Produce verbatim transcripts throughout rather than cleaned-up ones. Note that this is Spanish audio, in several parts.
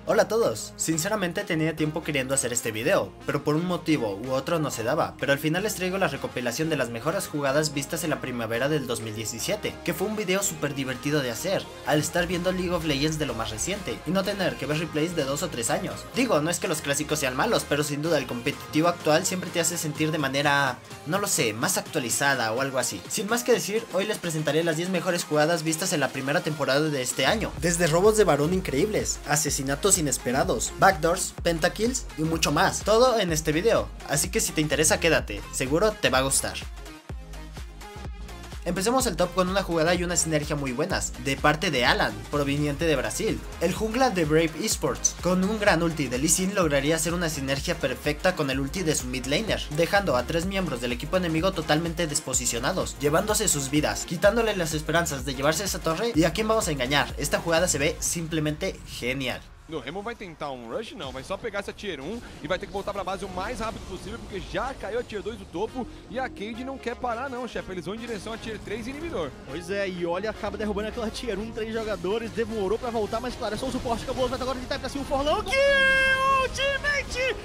Hola a todos, sinceramente tenía tiempo queriendo hacer este video, pero por un motivo u otro no se daba, pero al final les traigo la recopilación de las mejores jugadas vistas en la primavera del dos mil diecisiete, que fue un video súper divertido de hacer, al estar viendo League of Legends de lo más reciente, y no tener que ver replays de dos o tres años. Digo, no es que los clásicos sean malos, pero sin duda el competitivo actual siempre te hace sentir de manera, no lo sé, más actualizada o algo así. Sin más que decir, hoy les presentaré las diez mejores jugadas vistas en la primera temporada de este año, desde robos de varón increíbles, asesinatos inesperados, backdoors, pentakills y mucho más, todo en este video, así que si te interesa quédate, seguro te va a gustar. Empecemos el top con una jugada y una sinergia muy buenas, de parte de Alan, proveniente de Brasil. El jungla de Brave Esports, con un gran ulti de Lee Sin lograría hacer una sinergia perfecta con el ulti de su mid laner, dejando a tres miembros del equipo enemigo totalmente desposicionados, llevándose sus vidas, quitándole las esperanzas de llevarse esa torre. Y a quién vamos a engañar, esta jugada se ve simplemente genial. No Remo vai tentar um rush, não, vai só pegar essa tier um e vai ter que voltar pra base o mais rápido possível, porque já caiu a tier dois do topo e a Cade não quer parar não, chefe, eles vão em direção a tier três inibidor. Pois é, e olha, acaba derrubando aquela tier um, três jogadores, demorou pra voltar, mas claro, é só o suporte, acabou, vai agora tentar ir pra cima o Forlão, que ultimate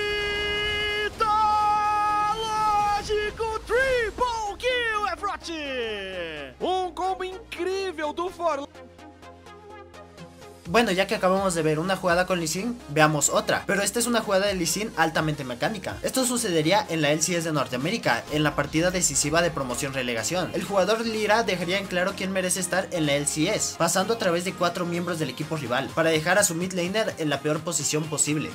mitológico triple kill, Efrot! Um combo incrível do Forlão. Bueno, ya que acabamos de ver una jugada con Lee Sin, veamos otra, pero esta es una jugada de Lee Sin altamente mecánica. Esto sucedería en la L C S de Norteamérica, en la partida decisiva de promoción relegación. El jugador Lira dejaría en claro quién merece estar en la L C S, pasando a través de cuatro miembros del equipo rival, para dejar a su mid laner en la peor posición posible.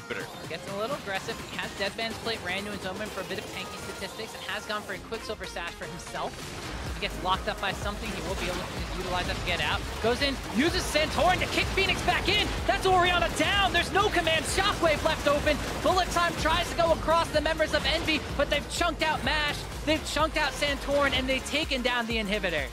Gets locked up by something, he will be able to utilize that to get out. Goes in, uses Santorin to kick Phoenix back in. That's Orianna down. There's no command. Shockwave left open. Bullet Time tries to go across the members of Envy, but they've chunked out Mash, they've chunked out Santorin, and they've taken down the inhibitor.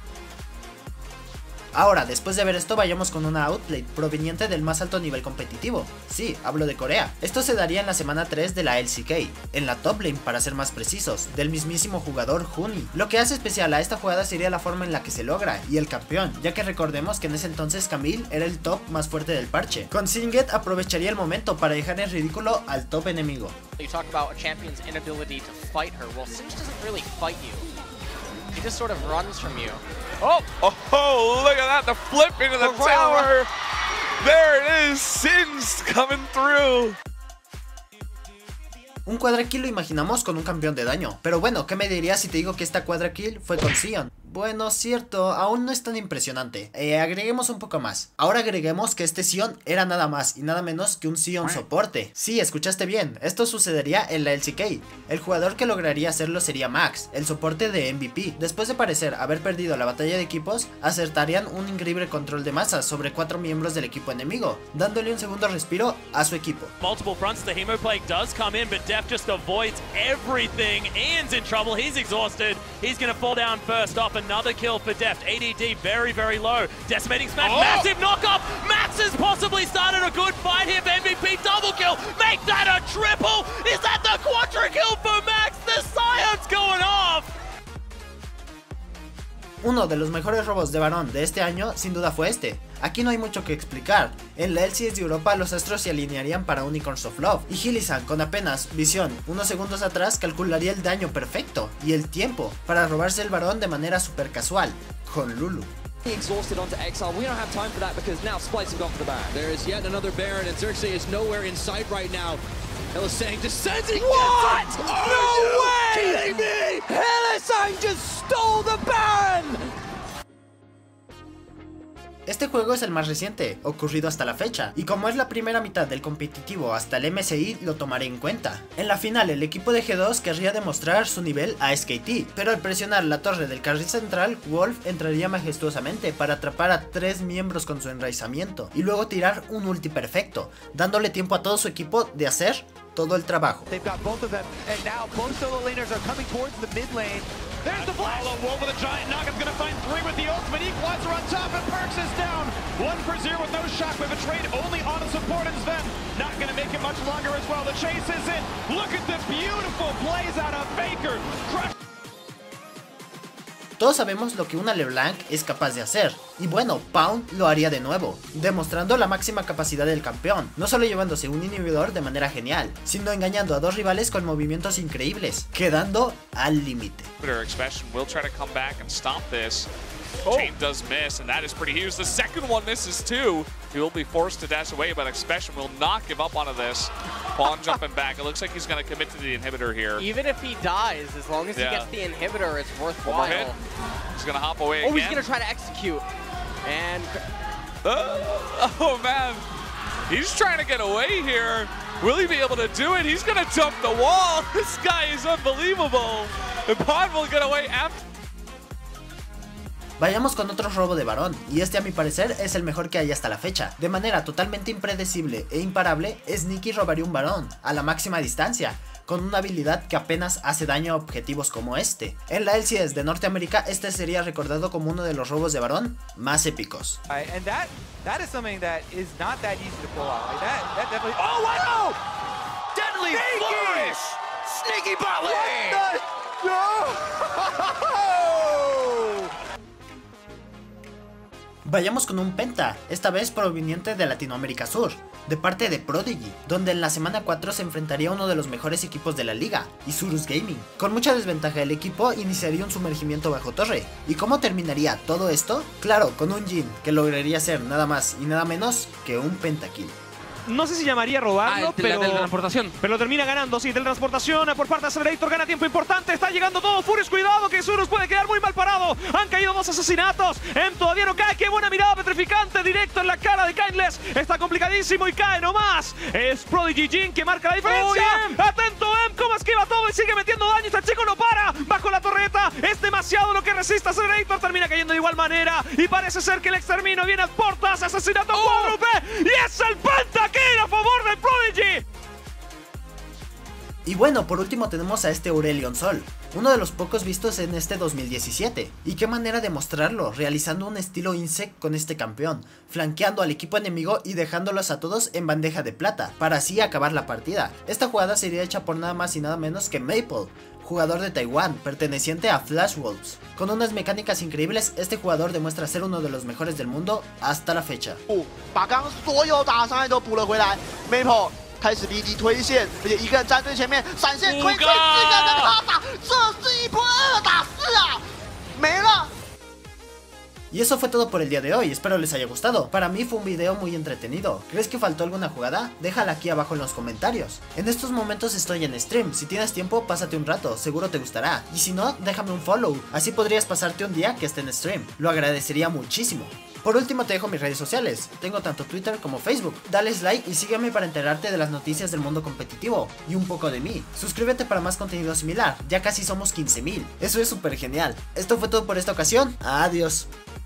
Ahora, después de ver esto, vayamos con una outplay proveniente del más alto nivel competitivo. Sí, hablo de Corea. Esto se daría en la semana tres de la L C K, en la top lane para ser más precisos, del mismísimo jugador Huni. Lo que hace especial a esta jugada sería la forma en la que se logra, y el campeón, ya que recordemos que en ese entonces Camille era el top más fuerte del parche. Con Singed aprovecharía el momento para dejar en ridículo al top enemigo. He just sort of runs from you. Oh, oh, oh, look at that, the flip into the tower. There it is, Sin's coming through. Un quadra kill lo imaginamos con un campeón de daño, pero bueno, ¿qué me dirías si te digo que esta quadra kill fue con Sion? Bueno, cierto, aún no es tan impresionante. Eh, agreguemos un poco más. Ahora agreguemos que este Sion era nada más y nada menos que un Sion soporte. Sí, escuchaste bien, esto sucedería en la L C K. El jugador que lograría hacerlo sería Max, el soporte de M V P. Después de parecer haber perdido la batalla de equipos, acertarían un increíble control de masas sobre cuatro miembros del equipo enemigo, dándole un segundo respiro a su equipo. Multiple fronts, the Hemoplague does come in, but Def just avoids everything. Ian's in trouble, he's exhausted, he's gonna fall down first off. Another kill for Deft. A D D very, very low. Decimating smash. Oh. Massive knockoff. Max has possibly started a good fight here for M V P. Double kill. Make that a triple. Is that the quadra kill for Max? The Scion's going off. Uno de los mejores robos de varón de este año sin duda fue este. Aquí no hay mucho que explicar. En la L C S de Europa los astros se alinearían para Unicorns of Love, y Hilisan con apenas visión unos segundos atrás calcularía el daño perfecto y el tiempo para robarse el varón de manera super casual con Lulu. Exhausted onto Exile. We don't have time for that because now Splice have gone for the Baron. There is yet another Baron and Xerxes is nowhere in sight right now. Hylissang descending. What? Are no you way! kidding me? Hylissang just stole the Baron! Este juego es el más reciente, ocurrido hasta la fecha, y como es la primera mitad del competitivo hasta el M S I, lo tomaré en cuenta. En la final el equipo de G dos querría demostrar su nivel a S K T, pero al presionar la torre del carril central, Wolf entraría majestuosamente para atrapar a tres miembros con su enraizamiento, y luego tirar un ulti perfecto, dándole tiempo a todo su equipo de hacer todo el trabajo. There's the flash! Over the giant knock, it's gonna find three with the ultimate equalizer on top, and Perks is down! One for zero with no shockwave, a trade only on a support, and Sven not gonna make it much longer as well. The chase is in! Look at the beautiful plays out of Faker! Crush. Todos sabemos lo que una LeBlanc es capaz de hacer, y bueno, Pound lo haría de nuevo, demostrando la máxima capacidad del campeón, no solo llevándose un inhibidor de manera genial, sino engañando a dos rivales con movimientos increíbles, quedando al límite. Oh. Chain does miss, and that is pretty huge. The second one misses too. He will be forced to dash away, but Expression will not give up onto this. Pawn jumping back. It looks like he's going to commit to the inhibitor here. Even if he dies, as long as yeah. he gets the inhibitor, it's worthwhile. One more hit. He's going to hop away oh, again. Oh, he's going to try to execute. And... Uh, oh, man. He's trying to get away here. Will he be able to do it? He's going to jump the wall. This guy is unbelievable. And Pawn will get away after... Vayamos con otro robo de varón, y este a mi parecer es el mejor que hay hasta la fecha. De manera totalmente impredecible e imparable, Sneaky robaría un varón, a la máxima distancia, con una habilidad que apenas hace daño a objetivos como este. En la L C S de Norteamérica, este sería recordado como uno de los robos de varón más épicos. And that, that is something that is not that easy to pull out. Like that, that definitely... Oh, wow! Deadly flourish! Sneaky volley! What the... No! Vayamos con un penta, esta vez proveniente de Latinoamérica Sur, de parte de Prodigy, donde en la semana cuatro se enfrentaría a uno de los mejores equipos de la liga, Isurus Gaming. Con mucha desventaja el equipo iniciaría un sumergimiento bajo torre. ¿Y cómo terminaría todo esto? Claro, con un Jhin, que lograría ser nada más y nada menos que un pentakill. No sé si llamaría robarlo, ah, pero... La teletransportación. Pero lo termina ganando, sí, teletransportación por parte de Accelerator, gana tiempo importante, está llegando todo, Furious, cuidado que Isurus puede quedar muy mal parado, han caído dos asesinatos, Em todavía no cae, qué buena mirada petrificante, directo en la cara de Kindless, está complicadísimo y cae nomás, es Prodigy Jhin que marca la diferencia, oh, atento Em, cómo esquiva todo y sigue metiendo daño, este chico no para, bajo la torreta, es demasiado lo que resiste Accelerator, termina cayendo de igual manera, y parece ser que el exterminio viene a portas, asesinato oh. cuádruple, y es el pentakill a favor del Prodigy. Y bueno, por último tenemos a este Aurelion Sol, uno de los pocos vistos en este dos mil diecisiete. Y qué manera de mostrarlo, realizando un estilo Insect con este campeón, flanqueando al equipo enemigo y dejándolos a todos en bandeja de plata, para así acabar la partida. Esta jugada sería hecha por nada más y nada menos que Maple, jugador de Taiwán, perteneciente a Flash Wolves. Con unas mecánicas increíbles, este jugador demuestra ser uno de los mejores del mundo hasta la fecha. Maple 开始离敌推线，而且一个人站最前面，闪现推推四个跟他打，这是一波二打四啊，没了。 Y eso fue todo por el día de hoy, espero les haya gustado. Para mí fue un video muy entretenido. ¿Crees que faltó alguna jugada? Déjala aquí abajo en los comentarios. En estos momentos estoy en stream, si tienes tiempo pásate un rato, seguro te gustará. Y si no, déjame un follow, así podrías pasarte un día que esté en stream. Lo agradecería muchísimo. Por último te dejo mis redes sociales, tengo tanto Twitter como Facebook, dales like y sígueme para enterarte de las noticias del mundo competitivo y un poco de mí. Suscríbete para más contenido similar, ya casi somos quince mil, eso es súper genial. Esto fue todo por esta ocasión, adiós.